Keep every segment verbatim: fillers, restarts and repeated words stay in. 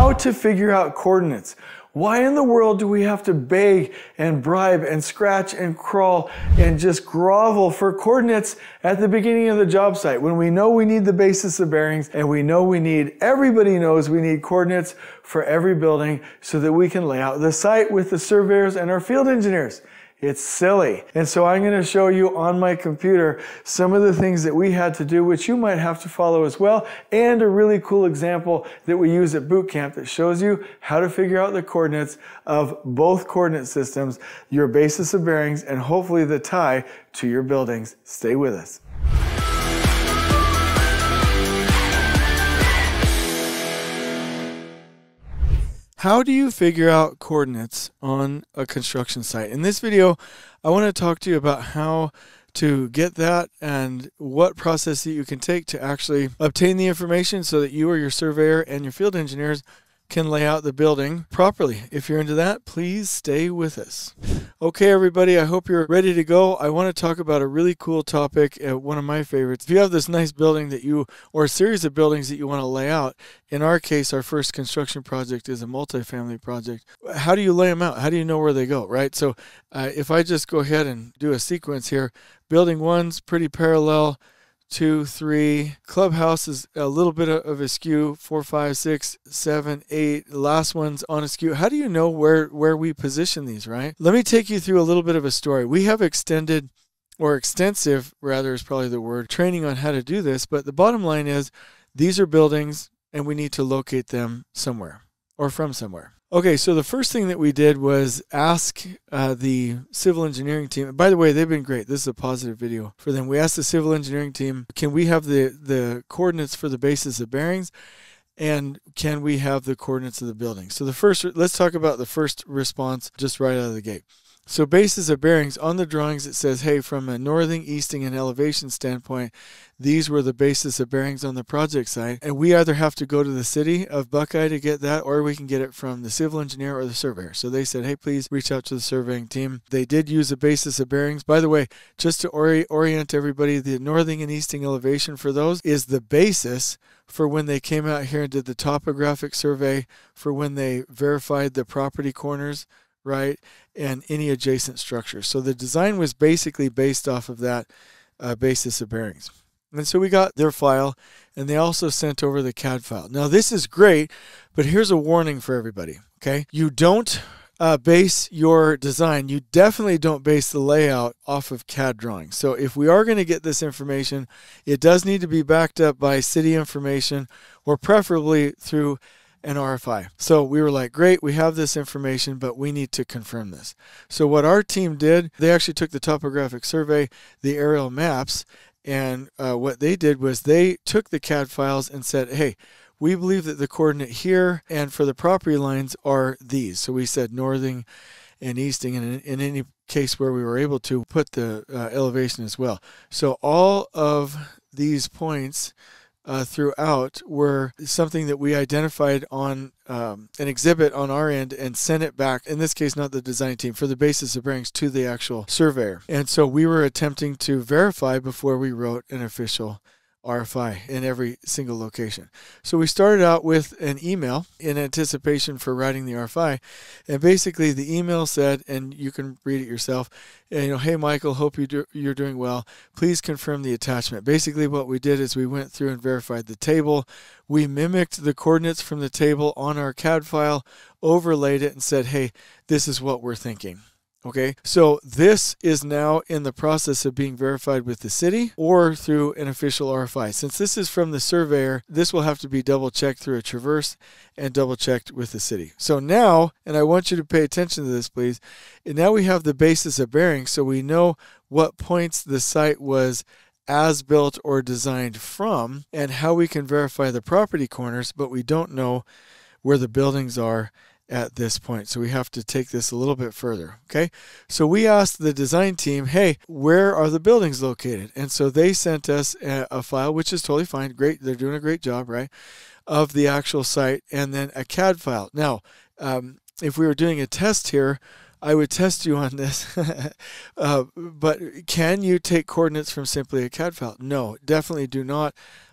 how to figure out coordinates. Why in the world do we have to beg and bribe and scratch and crawl and just grovel for coordinates at the beginning of the job site when we know we need the basis of bearings and we know we need, everybody knows we need coordinates for every building so that we can lay out the site with the surveyors and our field engineers? It's silly. And so I'm going to show you on my computer some of the things that we had to do, which you might have to follow as well, and a really cool example that we use at boot camp that shows you how to figure out the coordinates of both coordinate systems, your basis of bearings, and hopefully the tie to your buildings. Stay with us. How do you figure out coordinates on a construction site? In this video, I want to talk to you about how to get that and what process that you can take to actually obtain the information so that you or your surveyor and your field engineers can lay out the building properly. If you're into that, please stay with us. Okay, everybody, I hope you're ready to go. I want to talk about a really cool topic, uh, one of my favorites. If you have this nice building that you, or a series of buildings that you want to lay out, in our case, our first construction project is a multifamily project. How do you lay them out? How do you know where they go, right? So uh, if I just go ahead and do a sequence here, building one's pretty parallel, two, three. Clubhouse is a little bit of a skew, four, five, six, seven, eight. The last one's on a skew. How do you know where, where we position these, right? Let me take you through a little bit of a story. We have extended, or extensive, rather is probably the word, training on how to do this, but the bottom line is these are buildings and we need to locate them somewhere or from somewhere. Okay, so the first thing that we did was ask uh, the civil engineering team. By the way, they've been great. This is a positive video for them. We asked the civil engineering team, can we have the, the coordinates for the basis of bearings? And can we have the coordinates of the building? So the first, let's talk about the first response just right out of the gate. So basis of bearings, on the drawings it says, hey, from a northing, easting, and elevation standpoint, these were the basis of bearings on the project site. And we either have to go to the city of Buckeye to get that, or we can get it from the civil engineer or the surveyor. So they said, hey, please reach out to the surveying team. They did use a basis of bearings. By the way, just to ori orient everybody, the northing and easting elevation for those is the basis for when they came out here and did the topographic survey, for when they verified the property corners, right, and any adjacent structures. So the design was basically based off of that uh, basis of bearings. And so we got their file, and they also sent over the C A D file. Now this is great, but here's a warning for everybody, okay? You don't uh, base your design, you definitely don't base the layout off of C A D drawings. So if we are going to get this information, it does need to be backed up by city information, or preferably through an R F I. So we were like, great, we have this information, but we need to confirm this. So what our team did, they actually took the topographic survey, the aerial maps, and uh, what they did was they took the C A D files and said, hey, we believe that the coordinate here and for the property lines are these. So we said northing and easting, and in, in any case where we were able to put the uh, elevation as well. So all of these points Uh, throughout were something that we identified on um, an exhibit on our end and sent it back, in this case not the design team, for the basis of bearings to the actual surveyor. And so we were attempting to verify before we wrote an official R F I in every single location. So we started out with an email in anticipation for writing the R F I, and basically the email said, and you can read it yourself, you know, hey Michael, hope you do, you're doing well. Please confirm the attachment. Basically what we did is we went through and verified the table. We mimicked the coordinates from the table on our C A D file, overlaid it, and said, hey, this is what we're thinking. Okay, so this is now in the process of being verified with the city or through an official R F I. Since this is from the surveyor, this will have to be double checked through a traverse and double checked with the city. So now, and I want you to pay attention to this, please, and now we have the basis of bearings, so we know what points the site was as built or designed from and how we can verify the property corners, but we don't know where the buildings are at this point. So we have to take this a little bit further. Okay. So we asked the design team, hey, where are the buildings located? And so they sent us a, a file, which is totally fine. Great. They're doing a great job, right? Of the actual site, and then a C A D file. Now, um, if we were doing a test here, I would test you on this, uh, but can you take coordinates from simply a C A D file? No, definitely do not.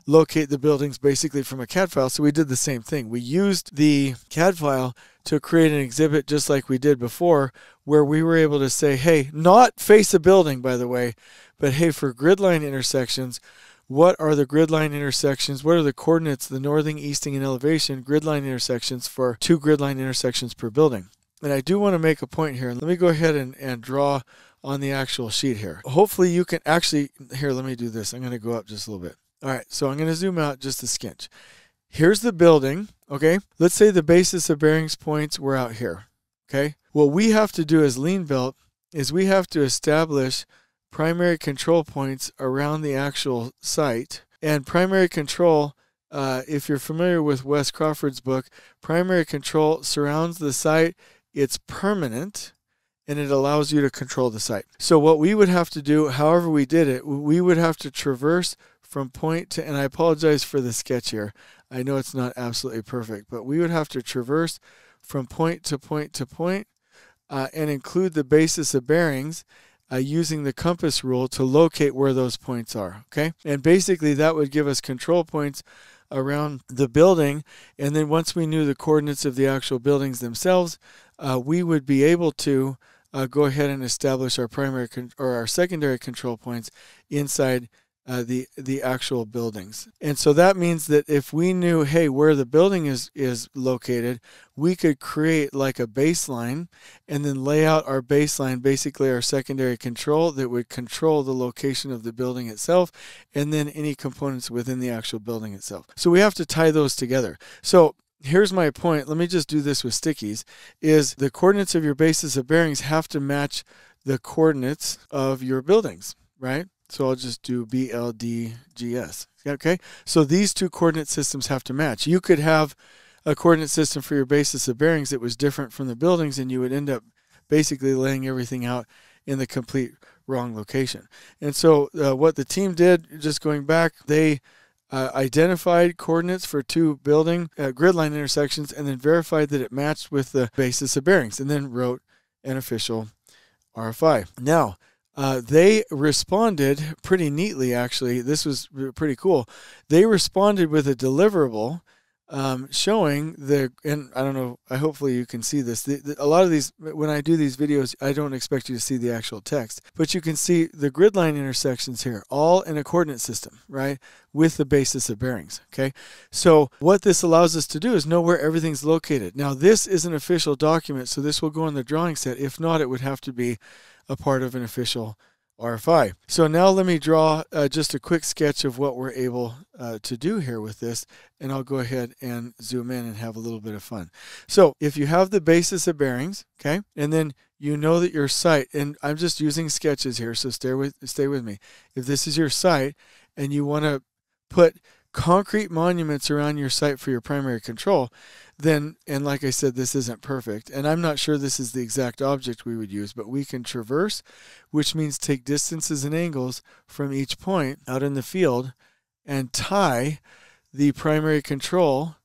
locate the buildings basically from a C A D file. So we did the same thing. We used the C A D file to create an exhibit just like we did before, where we were able to say, hey, not face a building, by the way, but hey, for grid line intersections, what are the grid line intersections? What are the coordinates, the northing, easting, and elevation grid line intersections for two grid line intersections per building? And I do want to make a point here. Let me go ahead and, and draw on the actual sheet here. Hopefully you can actually, here, let me do this. I'm going to go up just a little bit. All right, so I'm going to zoom out just a sketch. Here's the building, okay? Let's say the basis of bearings points were out here, okay? What we have to do as lean belt is we have to establish primary control points around the actual site. And primary control, uh, if you're familiar with Wes Crawford's book, primary control surrounds the site. It's permanent, and it allows you to control the site. So what we would have to do, however we did it, we would have to traverse from point to, and I apologize for the sketch here. I know it's not absolutely perfect, but we would have to traverse from point to point to point uh, and include the basis of bearings uh, using the compass rule to locate where those points are, okay? And basically that would give us control points around the building, and then once we knew the coordinates of the actual buildings themselves, uh, we would be able to uh, go ahead and establish our primary con or our secondary control points inside uh, the the actual buildings. And so that means that if we knew, hey, where the building is is located, we could create like a baseline and then lay out our baseline, basically our secondary control that would control the location of the building itself and then any components within the actual building itself. So we have to tie those together. So here's my point. Let me just do this with stickies, is the coordinates of your basis of bearings have to match the coordinates of your buildings, right? So I'll just do B L D G S. Okay? So these two coordinate systems have to match. You could have a coordinate system for your basis of bearings that was different from the buildings, and you would end up basically laying everything out in the complete wrong location. And so uh, what the team did, just going back, they uh, identified coordinates for two building uh, grid line intersections and then verified that it matched with the basis of bearings, and then wrote an official R F I. Now, Uh, they responded pretty neatly, actually. This was pretty cool. They responded with a deliverable um, showing the, and I don't know, I hopefully you can see this. The, the, a lot of these, when I do these videos, I don't expect you to see the actual text, but you can see the grid line intersections here, all in a coordinate system, right, with the basis of bearings, okay? So what this allows us to do is know where everything's located. Now, this is an official document, so this will go in the drawing set. If not, it would have to be a part of an official R F I. So now let me draw uh, just a quick sketch of what we're able uh, to do here with this, and I'll go ahead and zoom in and have a little bit of fun. So if you have the basis of bearings, okay, and then you know that your site, and I'm just using sketches here, so stay with, stay with me. If this is your site and you want to put concrete monuments around your site for your primary control, then, and like I said, this isn't perfect, and I'm not sure this is the exact object we would use, but we can traverse, which means take distances and angles from each point out in the field and tie the primary control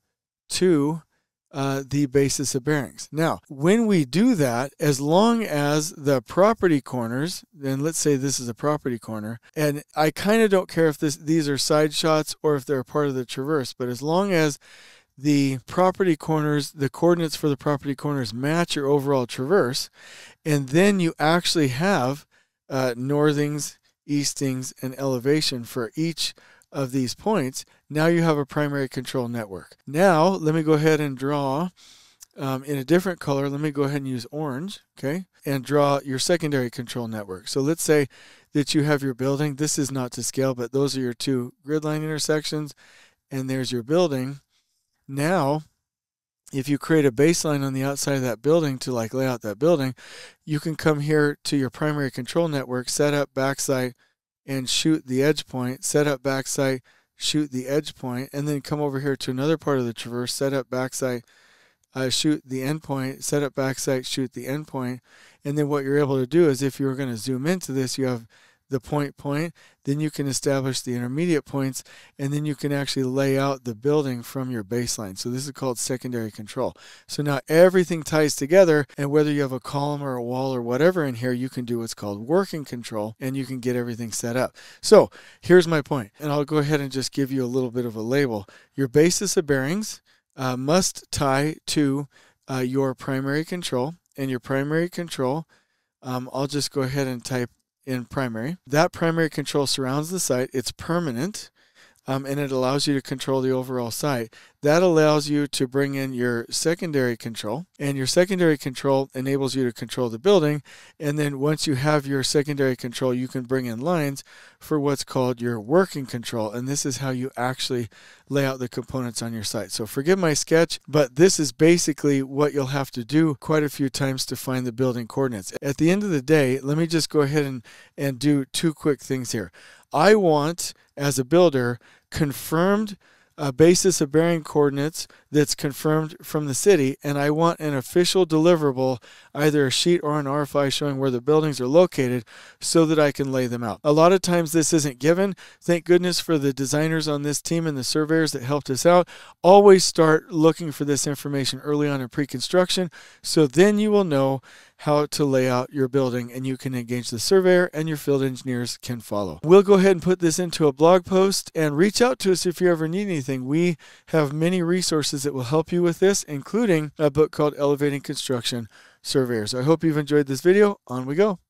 to uh, the basis of bearings. Now, when we do that, as long as the property corners, then let's say this is a property corner, and I kind of don't care if this these are side shots or if they're a part of the traverse, but as long as the property corners, the coordinates for the property corners match your overall traverse, and then you actually have uh, northings, eastings, and elevation for each of these points, now you have a primary control network. Now, let me go ahead and draw um, in a different color. Let me go ahead and use orange, okay, and draw your secondary control network. So let's say that you have your building. This is not to scale, but those are your two grid line intersections, and there's your building. Now, if you create a baseline on the outside of that building to like lay out that building, you can come here to your primary control network, set up backside, and shoot the edge point, set up backside, shoot the edge point, and then come over here to another part of the traverse, set up backside, uh, shoot the end point, set up backside, shoot the end point. And then what you're able to do is if you were going to zoom into this, you have the point point, then you can establish the intermediate points, and then you can actually lay out the building from your baseline. So this is called secondary control. So now everything ties together, and whether you have a column or a wall or whatever in here, you can do what's called working control, and you can get everything set up. So here's my point, and I'll go ahead and just give you a little bit of a label. Your basis of bearings uh, must tie to uh, your primary control, and your primary control, um, I'll just go ahead and type in primary. That primary control surrounds the site. It's permanent, um, and it allows you to control the overall site. That allows you to bring in your secondary control, and your secondary control enables you to control the building. And then once you have your secondary control, you can bring in lines for what's called your working control, and this is how you actually lay out the components on your site. So forgive my sketch, but this is basically what you'll have to do quite a few times to find the building coordinates. At the end of the day, let me just go ahead and, and do two quick things here. I want, as a builder, confirmed a basis of bearing coordinates that's confirmed from the city, and I want an official deliverable, either a sheet or an R F I showing where the buildings are located, so that I can lay them out. A lot of times this isn't given. Thank goodness for the designers on this team and the surveyors that helped us out. Always start looking for this information early on in pre-construction, so then you will know how to lay out your building, and you can engage the surveyor, and your field engineers can follow. We'll go ahead and put this into a blog post, and reach out to us if you ever need anything. We have many resources that will help you with this, including a book called Elevating Construction Surveyors. I hope you've enjoyed this video. On we go.